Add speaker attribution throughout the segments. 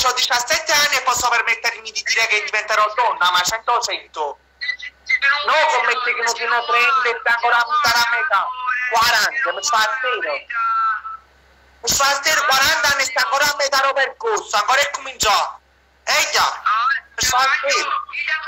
Speaker 1: ho 17 anni e posso permettermi di dire che diventerò donna, ma 100%. No, commetti che non fino a 30 e sta ancora a metà a metà. 40, mi sta a zero. Mi sta a zero 40 anni e sta ancora a metà del percorso, ancora è cominciato. Già, mi sta a zero.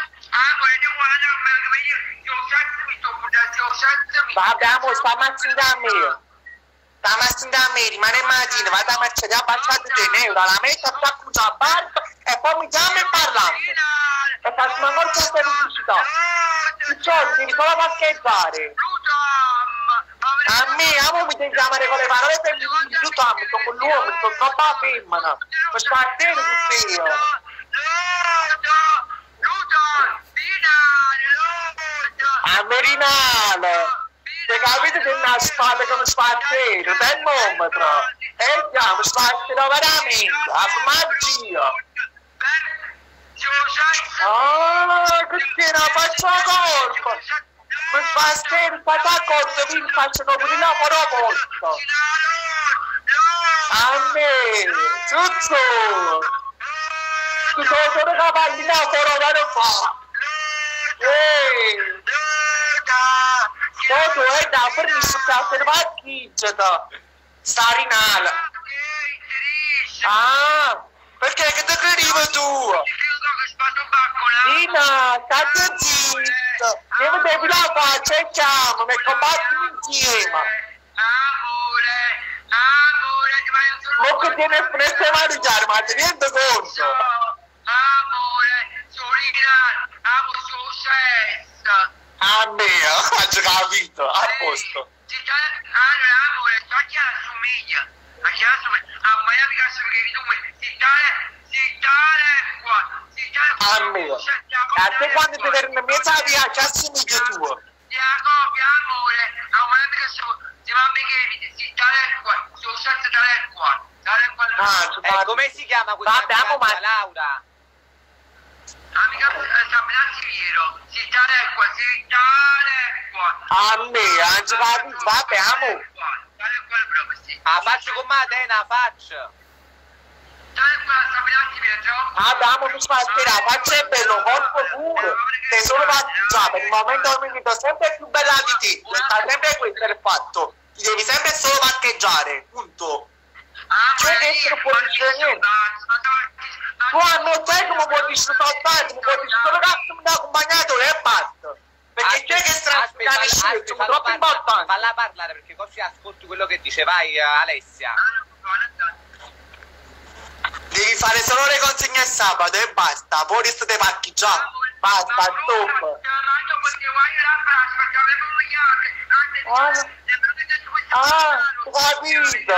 Speaker 1: Vabbè, amo, sta ammazzando a me. Sta ammazzando a me, rimane mattina, vado a marciare a passare 2 euro, la metto a cuccia a barba e poi mi chiama e parlando. E faccio una morte per pubblicità. I soldi devi solo parcheggiare. A me, amo mi devi chiamare con le parole per il tutto, sto con l'uomo, sto troppo a femmina. Mi sta a zero tutti io. A Merinale. Te capite che una spalla come spartero, termometro. E già, mi sparterò veramente, a magia. Ah, che non faccio colpo. Mi spartero, fate accorto, vi faccio pure il lavoro posto. A me, tutto. Tu sono solo cavalli, lavoro da non fa. Toto è da permesso per parcheggiata. Starinale. Ah, perché che te credivo tu? Dina, state zitto. Io devi la faccia e chiamo, mi combattiamo insieme. Ma che tiene presto a mangiare, ma ti rendo conto? A me, ho capito, a posto. A me, a te quando ti verranno mezza via, che assomiglia tu?
Speaker 2: Come si chiama questa ragazza, Laura?
Speaker 1: A me, anzi vabbè, amo.
Speaker 2: La faccio con Matena, faccio.
Speaker 1: Abbiamo tu spartirà, faccia è bello, corpo puro. Sei solo già, per il momento mi vedo sempre più bella di te. Sta sempre questo è il fatto. Ti devi sempre solo parcheggiare, punto. Cioè che essere posizionato. Tu a me sai come puoi disfruttare, come puoi disfruttare cazzo da accompagnatore e basta. Perché c'è che strascare i sono troppo importanti.
Speaker 2: Falla parlare perché così ascolti quello che dice, vai Alessia.
Speaker 1: Devi fare solo le consegne sabato e basta, poi restate parcheggiare. Basta, stop. Ah, ho capito.